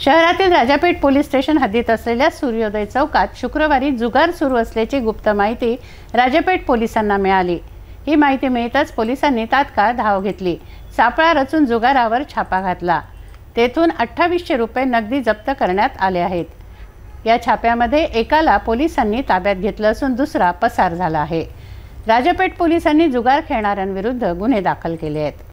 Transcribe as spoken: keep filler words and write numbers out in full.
शहरातील Rajapeth police station हद्दीत असलेल्या सूर्योदय चौकात शुक्रवारी जुगार सुरू असल्याची गुप्त माहिती राजापेठ पोलिसांना मिळाली। ही माहिती मिळताच पोलिसांनी तात्काळ धाव घेतली, सापळा रचून जुगारावर छापा घातला। तेथून अठ्ठावीसशे रुपये नगदी जप्त करण्यात आले आहेत। या छाप्यामध्ये एकाला पोलिसांनी ताब्यात घेतलं असून दुसरा पसार झाला आहे। राजापेठ पोलिसांनी जुगार खेळणाऱ्यांविरुद्ध गुन्हे दाखल केले आहेत।